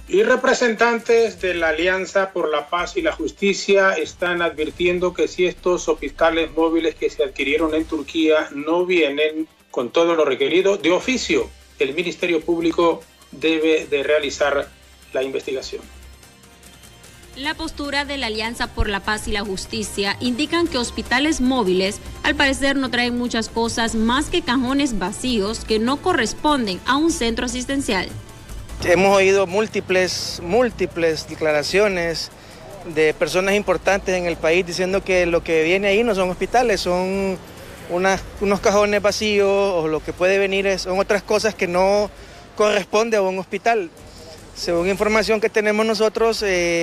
Y representantes de la Alianza por la Paz y la Justicia están advirtiendo que si estos hospitales móviles que se adquirieron en Turquía no vienen con todo lo requerido, de oficio, el Ministerio Público debe de realizar la investigación. La postura de la Alianza por la Paz y la Justicia indican que hospitales móviles al parecer no traen muchas cosas más que cajones vacíos que no corresponden a un centro asistencial. Hemos oído múltiples declaraciones de personas importantes en el país diciendo que lo que viene ahí no son hospitales, son unos cajones vacíos, o lo que puede venir son otras cosas que no corresponde a un hospital. Según información que tenemos nosotros,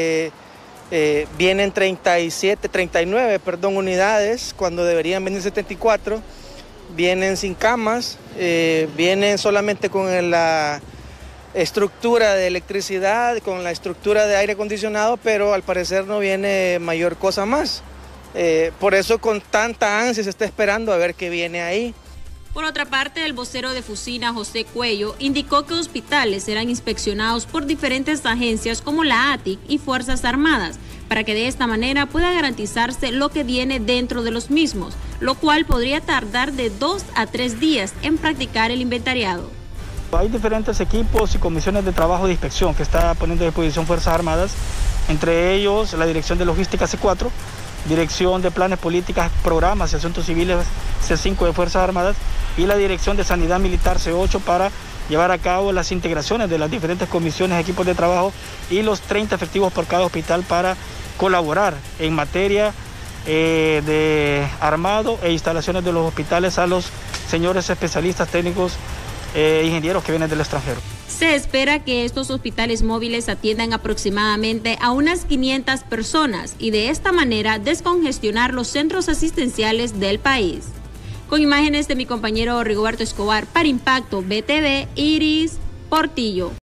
vienen 39 unidades, cuando deberían venir 74, vienen sin camas, vienen solamente con la estructura de electricidad, con la estructura de aire acondicionado, pero al parecer no viene mayor cosa más. Por eso con tanta ansia se está esperando a ver qué viene ahí. Por otra parte, el vocero de Fusina, José Cuello, indicó que hospitales serán inspeccionados por diferentes agencias como la ATIC y Fuerzas Armadas, para que de esta manera pueda garantizarse lo que viene dentro de los mismos, lo cual podría tardar de 2 a 3 días en practicar el inventariado. Hay diferentes equipos y comisiones de trabajo de inspección que está poniendo a disposición Fuerzas Armadas, entre ellos la Dirección de Logística C4, Dirección de Planes, Políticas, Programas y Asuntos Civiles C5 de Fuerzas Armadas y la Dirección de Sanidad Militar C8 para llevar a cabo las integraciones de las diferentes comisiones, equipos de trabajo y los 30 efectivos por cada hospital para colaborar en materia de armado e instalaciones de los hospitales a los señores especialistas técnicos ingenieros que vienen del extranjero. Se espera que estos hospitales móviles atiendan aproximadamente a unas 500 personas y de esta manera descongestionar los centros asistenciales del país. Con imágenes de mi compañero Rigoberto Escobar para Impacto BTV, Iris Portillo.